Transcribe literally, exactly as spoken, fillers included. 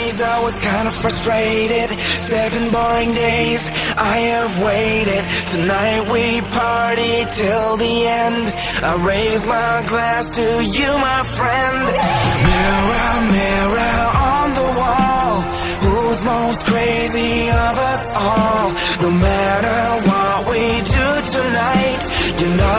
days I was kind of frustrated. Seven boring days I have waited. Tonight we party till the end. I raise my glass to you, my friend. Mirror, mirror on the wall, who's most crazy of us all? No matter what we do tonight, you're not